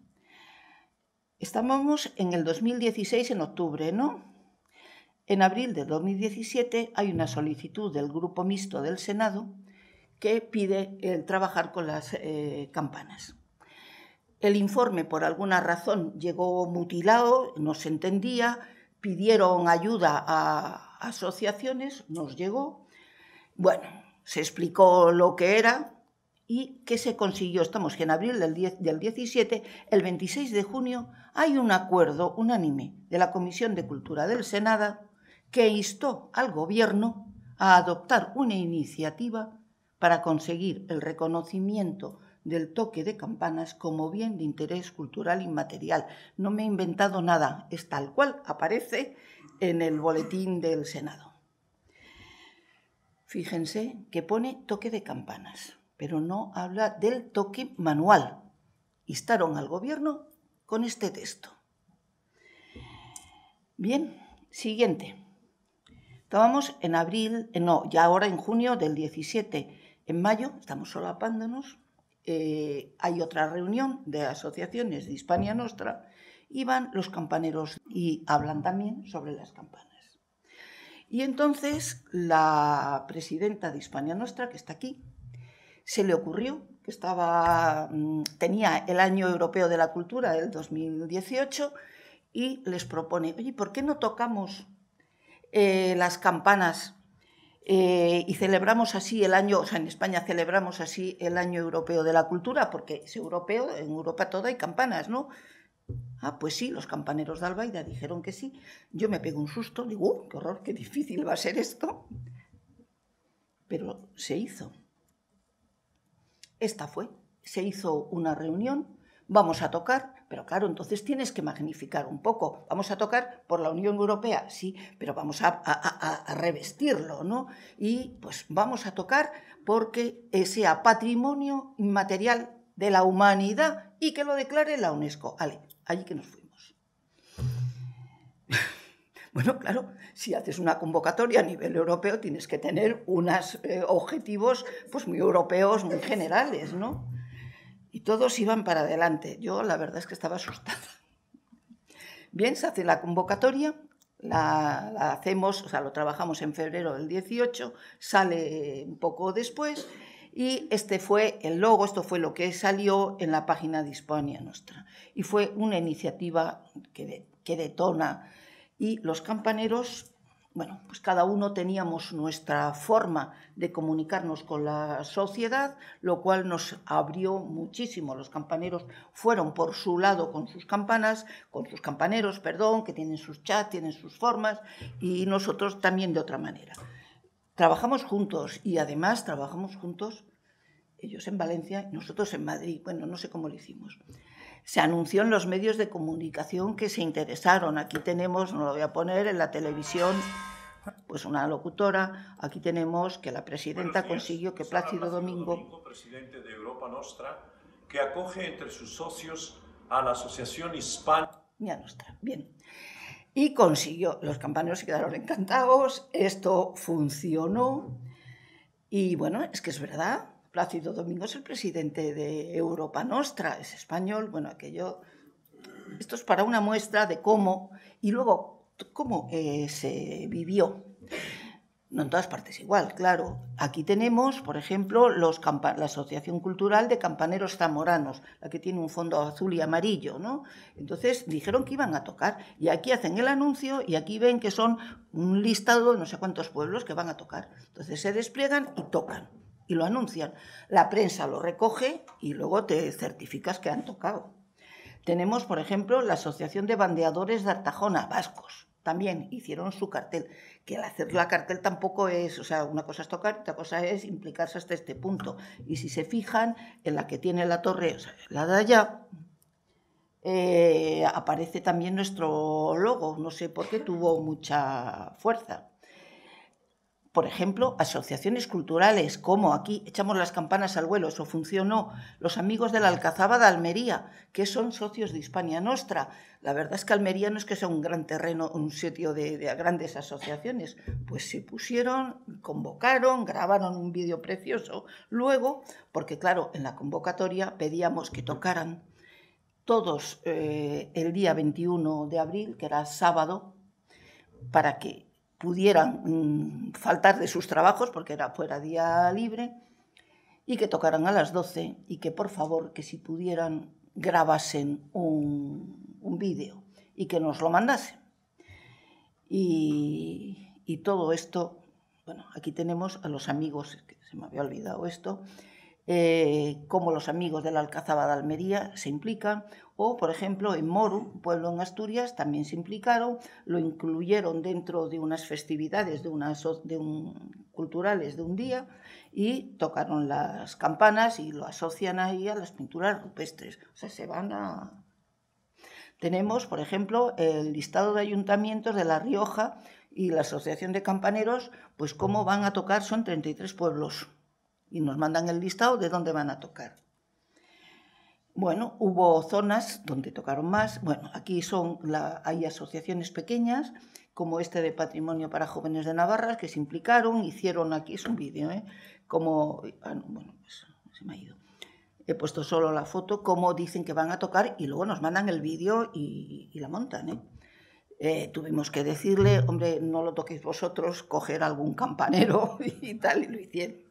Estábamos en el dos mil dieciséis, en octubre, ¿no? En abril de dos mil diecisiete hay una solicitud del Grupo Mixto del Senado que pide el trabajar con las eh, campanas. El informe, por alguna razón, llegó mutilado, no se entendía, pidieron ayuda a asociaciones, nos llegó. Bueno, se explicó lo que era y qué se consiguió. Estamos que en abril del, diez, del diecisiete, el veintiséis de junio, hay un acuerdo unánime de la Comisión de Cultura del Senado que instó al Gobierno a adoptar una iniciativa para conseguir el reconocimiento del toque de campanas como bien de interés cultural inmaterial. No me he inventado nada, es tal cual aparece en el boletín del Senado. Fíjense que pone toque de campanas, pero no habla del toque manual. Instaron al Gobierno con este texto. Bien, siguiente. Estábamos en abril, no, ya ahora en junio del diecisiete. En mayo, estamos solapándonos, eh, hay otra reunión de asociaciones de Hispania Nostra y van los campaneros y hablan también sobre las campanas. Y entonces la presidenta de Hispania Nostra, que está aquí, se le ocurrió que estaba, tenía el Año Europeo de la Cultura del dos mil dieciocho y les propone, oye, ¿por qué no tocamos eh, las campanas eh, y celebramos así el año, o sea, en España celebramos así el Año Europeo de la Cultura? Porque es europeo, en Europa todo hay campanas, ¿no? Ah, pues sí, los campaneros de Albaida dijeron que sí. Yo me pego un susto, digo, uh, qué horror, qué difícil va a ser esto. Pero se hizo. Esta fue, se hizo una reunión, vamos a tocar, pero claro, entonces tienes que magnificar un poco. Vamos a tocar por la Unión Europea, sí, pero vamos a, a, a, a revestirlo, ¿no? Y pues vamos a tocar porque sea patrimonio inmaterial de la humanidad y que lo declare la UNESCO. Vale, allí que nos fuimos. Bueno, claro, si haces una convocatoria a nivel europeo tienes que tener unos eh, objetivos pues muy europeos, muy generales, ¿no? Y todos iban para adelante. Yo la verdad es que estaba asustada. Bien, se hace la convocatoria, la, la hacemos, o sea, lo trabajamos en febrero del dieciocho, sale un poco después y este fue el logo, esto fue lo que salió en la página de Hispania Nostra. Y fue una iniciativa que, de, que detona. Y los campaneros, bueno, pues cada uno teníamos nuestra forma de comunicarnos con la sociedad, lo cual nos abrió muchísimo. Los campaneros fueron por su lado con sus campanas, con sus campaneros, perdón, que tienen sus chats, tienen sus formas, y nosotros también de otra manera. Trabajamos juntos y además trabajamos juntos, ellos en Valencia y nosotros en Madrid. Bueno, no sé cómo lo hicimos. Se anunció en los medios de comunicación que se interesaron. Aquí tenemos, no lo voy a poner, en la televisión, pues una locutora. Aquí tenemos que la presidenta consiguió que Plácido Domingo, Domingo, presidente de Europa Nostra, que acoge entre sus socios a la Asociación Hispania Nostra. Bien. Y consiguió, los campaneros se quedaron encantados, esto funcionó. Y bueno, es que es verdad. Plácido Domingo es el presidente de Europa Nostra, es español, bueno, aquello Esto es para una muestra de cómo, y luego, cómo eh, se vivió. No en todas partes igual, claro. Aquí tenemos, por ejemplo, los la Asociación Cultural de Campaneros Zamoranos, la que tiene un fondo azul y amarillo, ¿no? Entonces dijeron que iban a tocar, y aquí hacen el anuncio y aquí ven que son un listado de no sé cuántos pueblos que van a tocar. Entonces se despliegan y tocan, y lo anuncian. La prensa lo recoge y luego te certificas que han tocado. Tenemos, por ejemplo, la Asociación de Bandeadores de Artajona, vascos. También hicieron su cartel, que el hacer la cartel tampoco es, o sea, una cosa es tocar, otra cosa es implicarse hasta este punto. Y si se fijan, en la que tiene la torre, o sea, la de allá, eh, aparece también nuestro logo, no sé por qué tuvo mucha fuerza. Por ejemplo, asociaciones culturales, como aquí echamos las campanas al vuelo, eso funcionó, los amigos de la Alcazaba de Almería, que son socios de Hispania Nostra. La verdad es que Almería no es que sea un gran terreno, un sitio de, de grandes asociaciones, pues se pusieron, convocaron, grabaron un vídeo precioso. Luego, porque claro, en la convocatoria pedíamos que tocaran todos eh, el día veintiuno de abril, que era sábado, para que pudieran mmm, faltar de sus trabajos, porque era fuera día libre, y que tocaran a las doce, y que por favor, que si pudieran, grabasen un, un vídeo y que nos lo mandasen. Y, y todo esto, bueno, aquí tenemos a los amigos, que se me había olvidado esto, eh, cómo los amigos de la Alcazaba de Almería se implican, o, por ejemplo, en Moru, un pueblo en Asturias, también se implicaron, lo incluyeron dentro de unas festividades de unas, de un, culturales de un día y tocaron las campanas y lo asocian ahí a las pinturas rupestres. O sea, se van a... Tenemos, por ejemplo, el listado de ayuntamientos de La Rioja y la Asociación de Campaneros, pues cómo van a tocar, son treinta y tres pueblos. Y nos mandan el listado de dónde van a tocar. Bueno, hubo zonas donde tocaron más. Bueno, aquí son la, hay asociaciones pequeñas, como este de Patrimonio para Jóvenes de Navarra, que se implicaron, hicieron, aquí es un vídeo, ¿eh? Como, ah, no, bueno, pues se me ha ido. He puesto solo la foto, cómo dicen que van a tocar y luego nos mandan el vídeo y, y la montan, ¿eh? Eh, tuvimos que decirle, hombre, no lo toquéis vosotros, coger algún campanero y tal, y lo hicieron.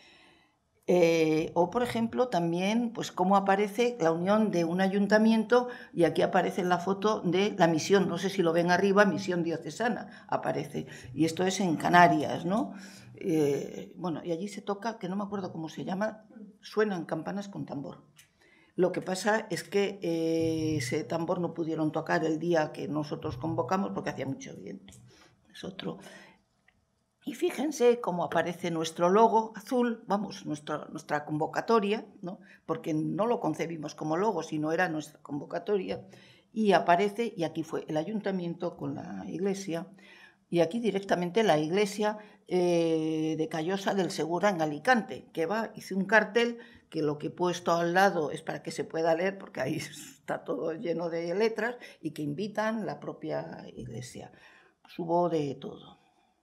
Eh, o, por ejemplo, también, pues cómo aparece la unión de un ayuntamiento, y aquí aparece la foto de la misión, no sé si lo ven arriba, misión diocesana, aparece, y esto es en Canarias, ¿no? Eh, bueno, y allí se toca, que no me acuerdo cómo se llama, suenan campanas con tambor. Lo que pasa es que eh, ese tambor no pudieron tocar el día que nosotros convocamos porque hacía mucho viento. Es otro. Y fíjense cómo aparece nuestro logo azul, vamos, nuestra, nuestra convocatoria, ¿no? Porque no lo concebimos como logo, sino era nuestra convocatoria. Y aparece, y aquí fue el ayuntamiento con la iglesia, y aquí directamente la iglesia eh, de Callosa del Segura en Alicante, que va, hice un cartel que lo que he puesto al lado es para que se pueda leer, porque ahí está todo lleno de letras, y que invitan la propia iglesia. Pues hubo de todo.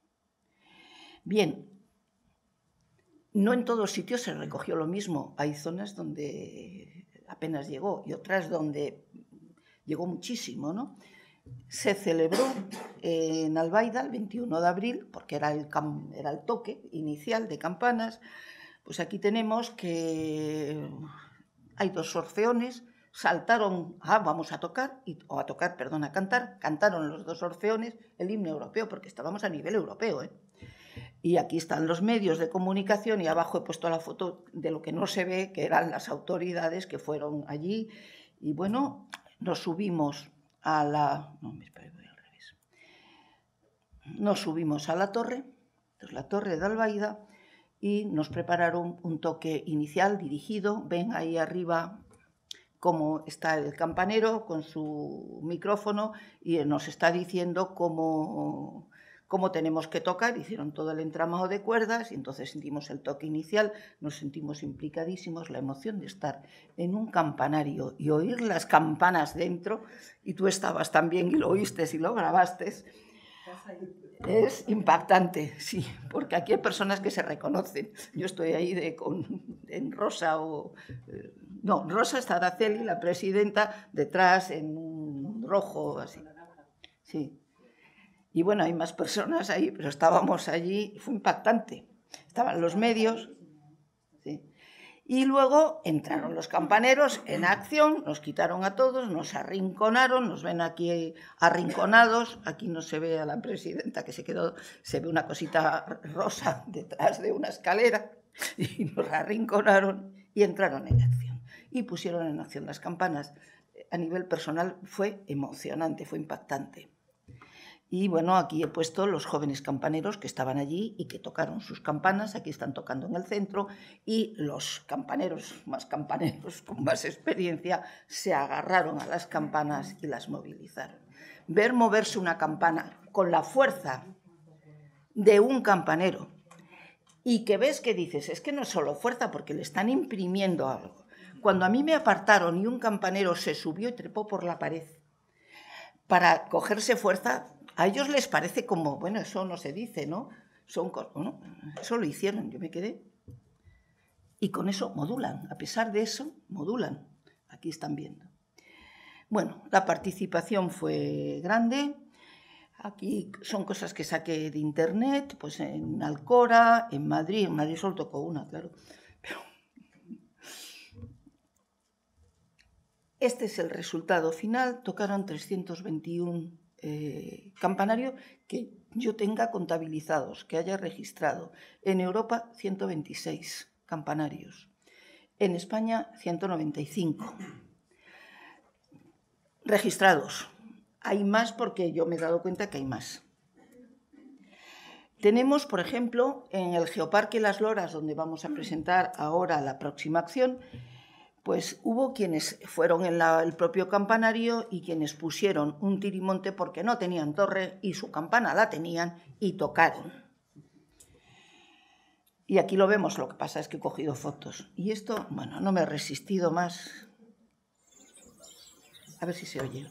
Bien, no en todos sitios se recogió lo mismo. Hay zonas donde apenas llegó y otras donde llegó muchísimo, ¿no? Se celebró en Albaida el veintiuno de abril, porque era el, era el toque inicial de campanas. Pues aquí tenemos que hay dos orfeones, saltaron, ah, vamos a tocar, y, o a tocar, perdón, a cantar, cantaron los dos orfeones el himno europeo, porque estábamos a nivel europeo, ¿eh? Y aquí están los medios de comunicación y abajo he puesto la foto de lo que no se ve, que eran las autoridades que fueron allí. Y bueno, nos subimos a la... No, me espero, voy al revés. Nos subimos a la torre, entonces la torre de Albaida, y nos prepararon un toque inicial dirigido. Ven ahí arriba cómo está el campanero con su micrófono y nos está diciendo cómo... cómo tenemos que tocar. Hicieron todo el entramado de cuerdas y entonces sentimos el toque inicial, nos sentimos implicadísimos, la emoción de estar en un campanario y oír las campanas dentro, y tú estabas también y lo oíste y lo grabaste, es impactante, sí, porque aquí hay personas que se reconocen. Yo estoy ahí de, con, en rosa o... Eh, No, Rosa está Araceli, la presidenta, detrás en un rojo, así. Sí. Y bueno, hay más personas ahí, pero estábamos allí, fue impactante. Estaban los medios, ¿sí? Y luego entraron los campaneros en acción, nos quitaron a todos, nos arrinconaron, nos ven aquí arrinconados, aquí no se ve a la presidenta que se quedó, se ve una cosita rosa detrás de una escalera, y nos arrinconaron y entraron en acción. Y pusieron en acción las campanas. A nivel personal fue emocionante, fue impactante. Y bueno, aquí he puesto los jóvenes campaneros que estaban allí y que tocaron sus campanas, aquí están tocando en el centro, y los campaneros, más campaneros con más experiencia, se agarraron a las campanas y las movilizaron. Ver moverse una campana con la fuerza de un campanero y que ves que dices, es que no es solo fuerza porque le están imprimiendo algo. Cuando a mí me apartaron y un campanero se subió y trepó por la pared para cogerse fuerza, a ellos les parece como, bueno, eso no se dice, ¿no? Son, ¿no? Eso lo hicieron, yo me quedé. Y con eso modulan, a pesar de eso, modulan. Aquí están viendo. Bueno, la participación fue grande. Aquí son cosas que saqué de internet, pues en Alcora, en Madrid. En Madrid solo tocó una, claro. Pero este es el resultado final. Tocaron trescientos veintiuno Eh, campanario que yo tenga contabilizados, que haya registrado. En Europa, ciento veintiséis campanarios. En España, ciento noventa y cinco. Registrados. Hay más porque yo me he dado cuenta que hay más. Tenemos, por ejemplo, en el Geoparque Las Loras, donde vamos a presentar ahora la próxima acción, pues hubo quienes fueron en la, el propio campanario y quienes pusieron un tirimonte porque no tenían torre y su campana la tenían y tocaron. Y aquí lo vemos, lo que pasa es que he cogido fotos. Y esto, bueno, no me he resistido más. A ver si se oye.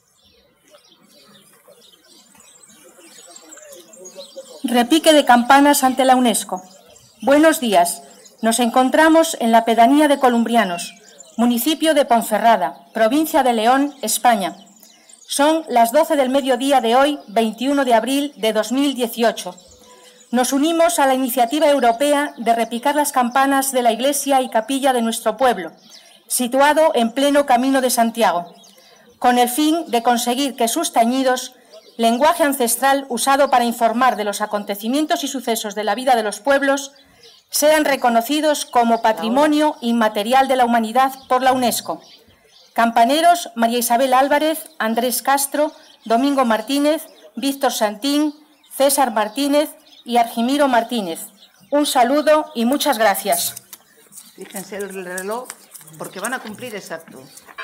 Repique de campanas ante la UNESCO. Buenos días. Nos encontramos en la pedanía de Columbrianos, municipio de Ponferrada, provincia de León, España. Son las doce del mediodía de hoy, veintiuno de abril de dos mil dieciocho. Nos unimos a la iniciativa europea de repicar las campanas de la iglesia y capilla de nuestro pueblo, situado en pleno Camino de Santiago, con el fin de conseguir que sus tañidos, lenguaje ancestral usado para informar de los acontecimientos y sucesos de la vida de los pueblos, sean reconocidos como Patrimonio Inmaterial de la Humanidad por la UNESCO. Campaneros María Isabel Álvarez, Andrés Castro, Domingo Martínez, Víctor Santín, César Martínez y Argimiro Martínez. Un saludo y muchas gracias. Fíjense el reloj, porque van a cumplir exacto.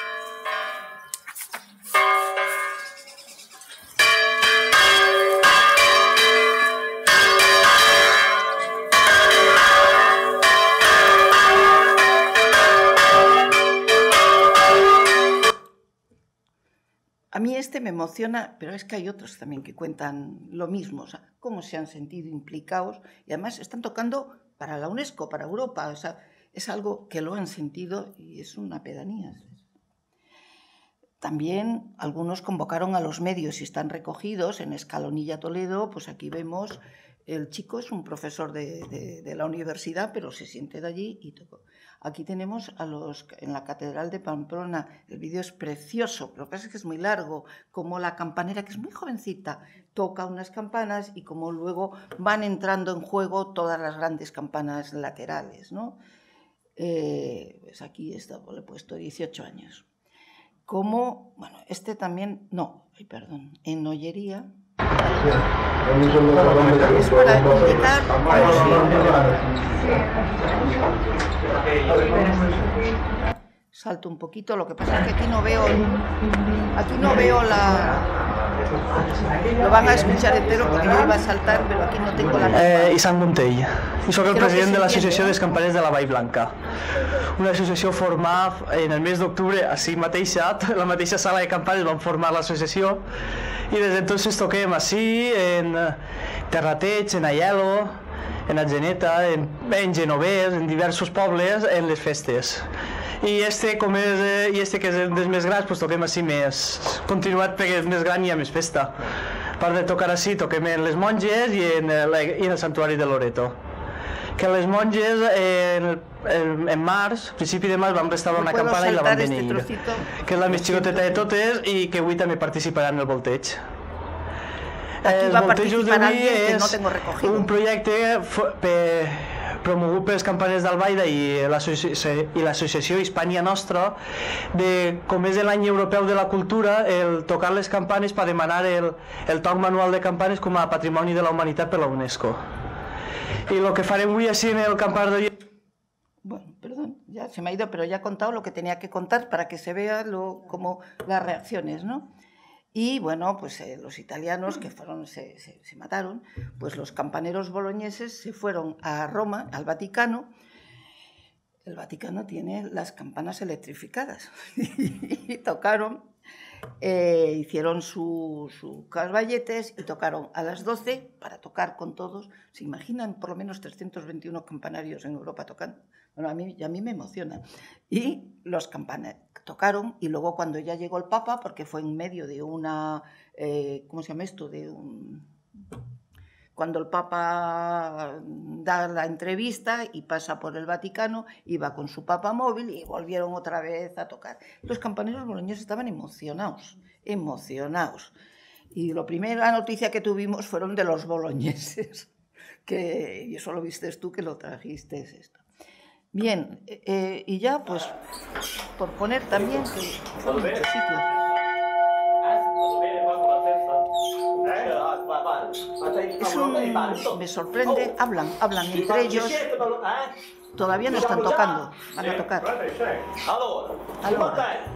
A mí este me emociona, pero es que hay otros también que cuentan lo mismo, o sea, cómo se han sentido implicados y además están tocando para la UNESCO, para Europa, o sea, es algo que lo han sentido y es una pedanía. También algunos convocaron a los medios y están recogidos en Escalonilla, Toledo, pues aquí vemos, el chico es un profesor de, de, de la universidad, pero se siente de allí y tocó. Aquí tenemos a los en la Catedral de Pamplona, el vídeo es precioso, lo que pasa es que es muy largo, como la campanera, que es muy jovencita, toca unas campanas y como luego van entrando en juego todas las grandes campanas laterales, ¿no? Eh, pues aquí está, le he puesto dieciocho años. Como, bueno, este también, no, ay, perdón, en Nollería. Es para indicar salto un poquito, lo que pasa es que aquí no veo aquí no veo la lo van a escuchar entero porque yo iba a saltar, però aquí no tengo la eh, Isan Montell, i soc el president de l'Associació d'Escampaners de la Vall Blanca, una associació formada en el mes d'octubre així mateixa, la mateixa sala de campanes van formar l'associació i des d'entonces toquem així en Terrateig, en Aielo, en Atzeneta, en, en Genovés, en diversos pobles, en les festes. I este, com és, eh, i este que és dels més grans, pues toquem així més continuat perquè és més gran i hi ha més festa. A part de tocar així, toquem en les monges i en, la, i en el santuari de Loreto. Que les monges eh, en, en, en març, a principi de març, vam restaurar una campana i la vam beneir, este que és la més xicoteta de totes i que avui també participarà en el volteig. Aquí va participar alguien que no tengo recogido. Un projecte per, promogut pels campaners d'Albaida i l'associació Hispània Nostra, de, com és l'any europeu de la cultura, el tocar les campanes per demanar el, el toc manual de campanes com a patrimoni de la humanitat per la UNESCO. Y lo que faré muy así en el campar de hoy... Bueno, perdón, ya se me ha ido, pero ya he contado lo que tenía que contar para que se vea lo, como las reacciones, ¿no? Y bueno, pues eh, los italianos que fueron, se, se, se mataron, pues los campaneros boloñeses se fueron a Roma, al Vaticano. El Vaticano tiene las campanas electrificadas y tocaron, eh, hicieron sus su caballetes y tocaron a las doce para tocar con todos. ¿Se imaginan por lo menos trescientos veintiuno campanarios en Europa tocando? Bueno, a mí, a mí me emociona. Y los campanarios tocaron y luego cuando ya llegó el Papa, porque fue en medio de una, eh, ¿cómo se llama esto? De un... Cuando el Papa da la entrevista y pasa por el Vaticano, iba con su Papa móvil y volvieron otra vez a tocar. Los campaneros boloñeses estaban emocionados, emocionados. Y la primera noticia que tuvimos fueron de los boloñeses, que, y eso lo viste tú que lo trajiste esto. Bien, eh, y ya pues, por poner también que fueron muchos sitios. Es un, me sorprende, hablan, hablan entre ellos, todavía no están tocando, van a tocar. Allora.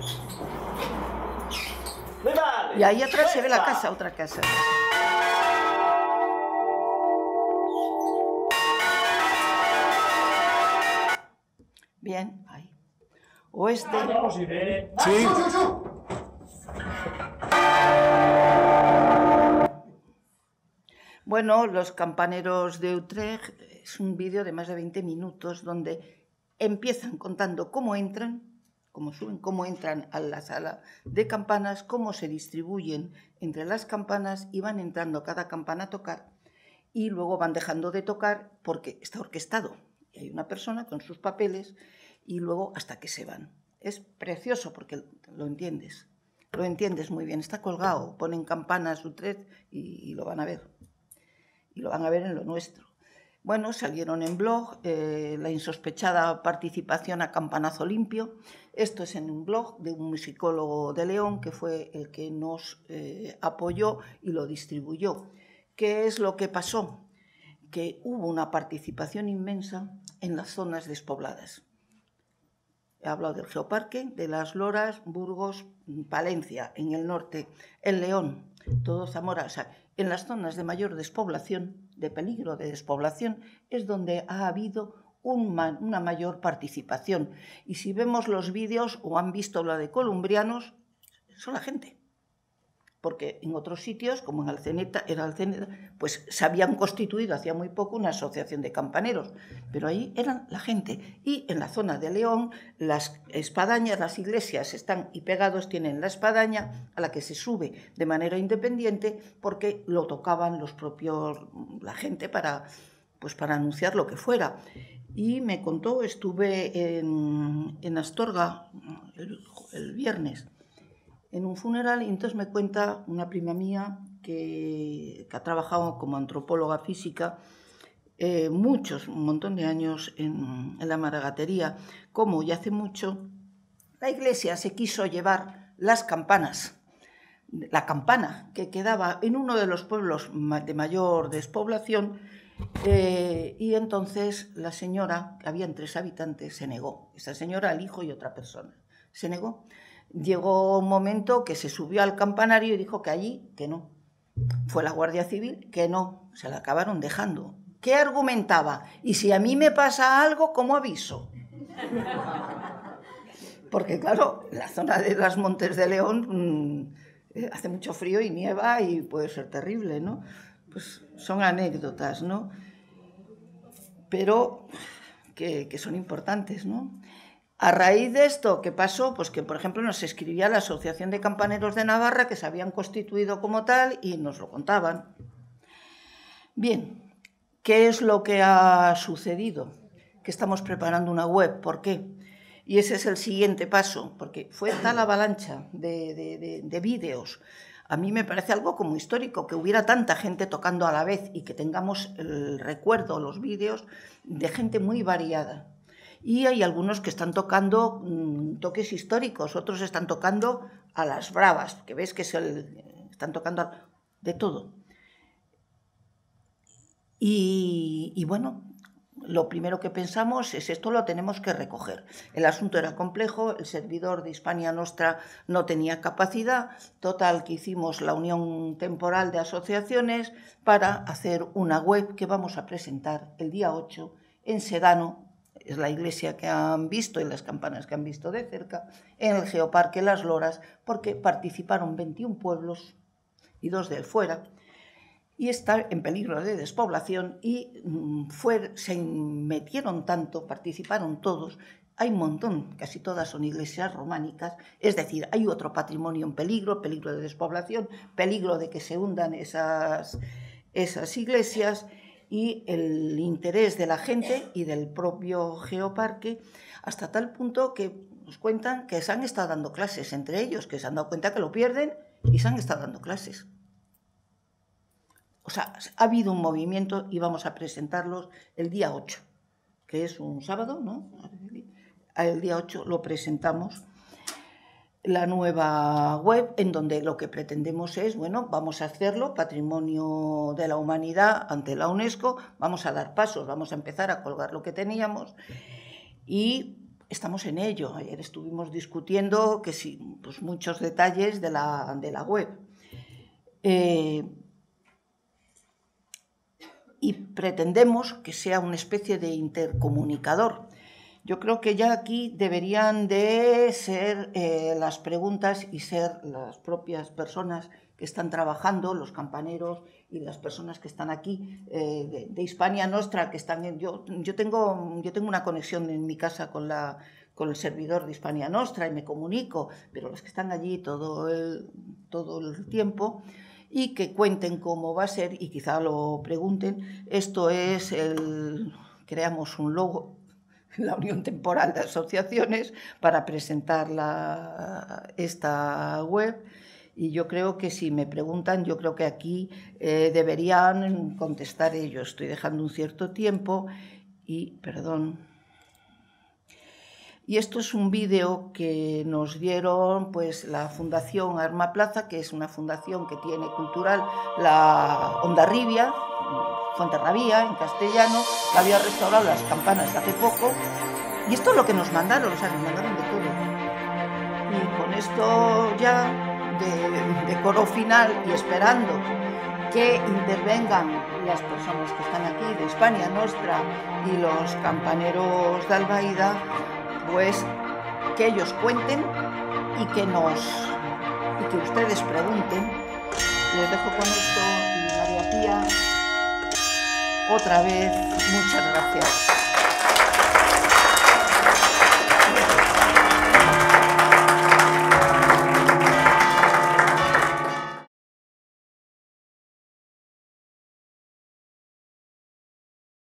Y ahí atrás se ve la casa, otra casa. Bien, ahí. Oeste. Sí. Bueno, Los campaneros de Utrecht es un vídeo de más de veinte minutos donde empiezan contando cómo entran, cómo suben, cómo entran a la sala de campanas, cómo se distribuyen entre las campanas y van entrando cada campana a tocar y luego van dejando de tocar porque está orquestado. Y hay una persona con sus papeles y luego hasta que se van. Es precioso porque lo entiendes, lo entiendes muy bien. Está colgado, ponen campanas Utrecht y, y lo van a ver. Y lo van a ver en lo nuestro. Bueno, salieron en blog, eh, la insospechada participación a campanazo limpio. Esto es en un blog de un musicólogo de León que fue el que nos eh, apoyó y lo distribuyó. ¿Qué es lo que pasó? Que hubo una participación inmensa en las zonas despobladas. He hablado del Geoparque, de Las Loras, Burgos, Palencia, en el norte, en León, todo Zamora. O sea, en las zonas de mayor despoblación, de peligro de despoblación, es donde ha habido un ma una mayor participación. Y si vemos los vídeos o han visto la de columbrianos, son la gente. Porque en otros sitios, como en Alceneta, era Alceneta, pues se habían constituido hacía muy poco una asociación de campaneros, pero ahí eran la gente. Y en la zona de León, las espadañas, las iglesias están y pegados tienen la espadaña a la que se sube de manera independiente porque lo tocaban los propios, la gente para, pues para anunciar lo que fuera. Y me contó, estuve en, en Astorga el, el viernes, en un funeral, y entonces me cuenta una prima mía que, que ha trabajado como antropóloga física eh, muchos, un montón de años en, en la Maragatería, como ya hace mucho la iglesia se quiso llevar las campanas, la campana que quedaba en uno de los pueblos de mayor despoblación, eh, y entonces la señora, que habían tres habitantes, se negó. Esa señora, el hijo y otra persona, se negó. Llegó un momento que se subió al campanario y dijo que allí, que no. Fue la Guardia Civil, que no, se la acabaron dejando. ¿Qué argumentaba? Y si a mí me pasa algo, ¿cómo aviso? Porque claro, en la zona de los Montes de León mmm, hace mucho frío y nieva y puede ser terrible, ¿no? Pues son anécdotas, ¿no? pero que, que son importantes, ¿no? A raíz de esto, ¿qué pasó? Pues que, por ejemplo, nos escribía la Asociación de Campaneros de Navarra, que se habían constituido como tal, y nos lo contaban. Bien, ¿qué es lo que ha sucedido? Que estamos preparando una web. ¿Por qué? Y ese es el siguiente paso, porque fue tal avalancha de, de, de, de vídeos. A mí me parece algo como histórico, que hubiera tanta gente tocando a la vez y que tengamos el recuerdo, los vídeos, de gente muy variada. Y hay algunos que están tocando mmm, toques históricos, otros están tocando a las bravas, que ves que es el, están tocando a, de todo. Y, y bueno, lo primero que pensamos es esto lo tenemos que recoger. El asunto era complejo, el servidor de Hispania Nostra no tenía capacidad, total que hicimos la unión temporal de asociaciones para hacer una web que vamos a presentar el día ocho en Sedano, es la iglesia que han visto y las campanas que han visto de cerca, en el Geoparque Las Loras, porque participaron veintiún pueblos y dos de fuera, y está en peligro de despoblación, y fue, se metieron tanto, participaron todos, hay un montón, casi todas son iglesias románicas, es decir, hay otro patrimonio en peligro, peligro de despoblación, peligro de que se hundan esas, esas iglesias, y el interés de la gente y del propio Geoparque, hasta tal punto que nos cuentan que se han estado dando clases entre ellos, que se han dado cuenta que lo pierden y se han estado dando clases. O sea, ha habido un movimiento y vamos a presentarlos el día ocho, que es un sábado, ¿no? El día ocho lo presentamos, la nueva web, en donde lo que pretendemos es, bueno, vamos a hacerlo Patrimonio de la Humanidad ante la UNESCO, vamos a dar pasos, vamos a empezar a colgar lo que teníamos y estamos en ello. Ayer estuvimos discutiendo que sí, pues muchos detalles de la, de la web. Eh, y pretendemos que sea una especie de intercomunicador. Yo creo que ya aquí deberían de ser eh, las preguntas y ser las propias personas que están trabajando, los campaneros y las personas que están aquí eh, de, de Hispania Nostra, que están en, yo, yo, tengo, yo tengo una conexión en mi casa con, la, con el servidor de Hispania Nostra y me comunico, pero los que están allí todo el, todo el tiempo, y que cuenten cómo va a ser y quizá lo pregunten. Esto es el, creamos un logo, la Unión Temporal de Asociaciones, para presentar la, esta web, y yo creo que si me preguntan, yo creo que aquí eh, deberían contestar ellos. Estoy dejando un cierto tiempo y, perdón, y esto es un vídeo que nos dieron pues la Fundación Arma Plaza, que es una fundación que tiene cultural la Hondarribia, Fuenterrabía, en castellano, que había restaurado las campanas hace poco, y esto es lo que nos mandaron, o sea, nos mandaron de todo. Y con esto ya, de, de coro final, y esperando que intervengan las personas que están aquí, de Hispania Nostra, y los campaneros de Albaida, pues que ellos cuenten y que nos, y que ustedes pregunten. Les dejo con esto, y María Pía, otra vez, muchas gracias.